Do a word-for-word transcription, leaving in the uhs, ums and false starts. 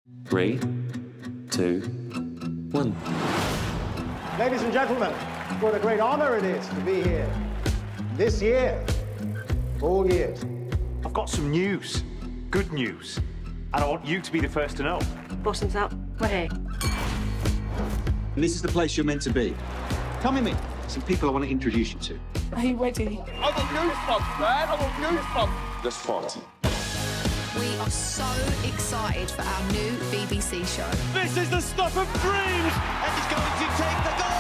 Three, two, one. Ladies and gentlemen, what a great honour it is to be here. This year, all years. I've got some news. Good news. And I want you to be the first to know. Bottoms up. We're here. And this is the place you're meant to be. Come with me. Some people I want to introduce you to. Are you ready? I got goosebumps, man. I got goosebumps. Let's party. We are so excited for our new B B C show. This is the stuff of dreams. And he's going to take the goal.